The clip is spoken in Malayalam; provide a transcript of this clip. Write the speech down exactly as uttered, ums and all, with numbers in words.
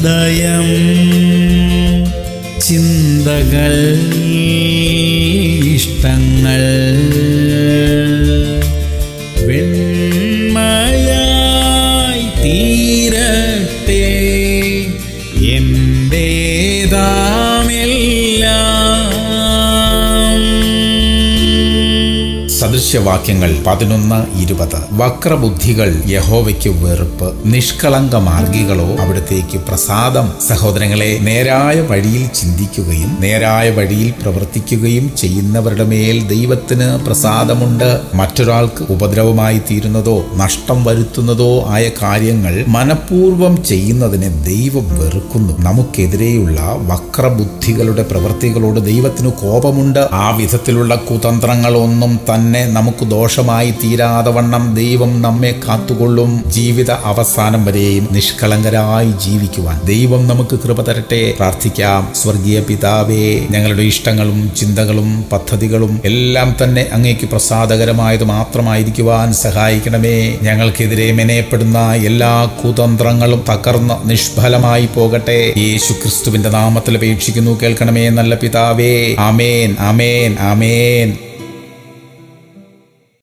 ഹൃദയം ചിന്തകൾ ഇഷ്ടങ്ങൾ വെണ്മയായി തീരട്ടെ സദൃശ്യവാക്യങ്ങൾ പതിനൊന്ന് ഇരുപത്. വക്രബുദ്ധികൾ യഹോവയ്ക്ക് വെറുപ്പ്, നിഷ്കളങ്ക മാർഗികളോ അവിടത്തേക്ക് പ്രസാദം. സഹോദരങ്ങളെ, നേരായ വഴിയിൽ ചിന്തിക്കുകയും നേരായ വഴിയിൽ പ്രവർത്തിക്കുകയും ചെയ്യുന്നവരുടെ മേൽ ദൈവത്തിന് പ്രസാദമുണ്ട്. മറ്റൊരാൾക്ക് ഉപദ്രവമായി തീരുന്നതോ നഷ്ടം വരുത്തുന്നതോ ആയ കാര്യങ്ങൾ മനഃപൂർവം ചെയ്യുന്നതിനെ ദൈവം വെറുക്കുന്നു. നമുക്കെതിരെയുള്ള വക്രബുദ്ധികളുടെ പ്രവൃത്തികളോട് ദൈവത്തിന് കോപമുണ്ട്. ആ വിധത്തിലുള്ള കുതന്ത്രങ്ങളൊന്നും തന്നെ നമുക്ക് ദോഷമായി തീരാതെ വണ്ണം ദൈവം നമ്മെ കാത്തുകൊള്ളും. ജീവിത അവസാനം വരെയും നിഷ്കളങ്കരായി ജീവിക്കുവാൻ ദൈവം നമുക്ക് കൃപ തരട്ടെ. പ്രാർത്ഥിക്കാം. സ്വർഗീയ പിതാവേ, ഞങ്ങളുടെ ഇഷ്ടങ്ങളും ചിന്തകളും പദ്ധതികളും എല്ലാം തന്നെ അങ്ങേക്ക് പ്രസാദകരമായത് മാത്രമായിരിക്കുവാൻ സഹായിക്കണമേ. ഞങ്ങൾക്കെതിരെ മെനയപ്പെടുന്ന എല്ലാ കുതന്ത്രങ്ങളും തകർന്ന് നിഷ്ഫലമായി പോകട്ടെ. യേശു ക്രിസ്തുവിന്റെ നാമത്തിൽ അപേക്ഷിക്കുന്നു, കേൾക്കണമേ നല്ല പിതാവേ. ആമേൻ, ആമേൻ, ആമേൻ.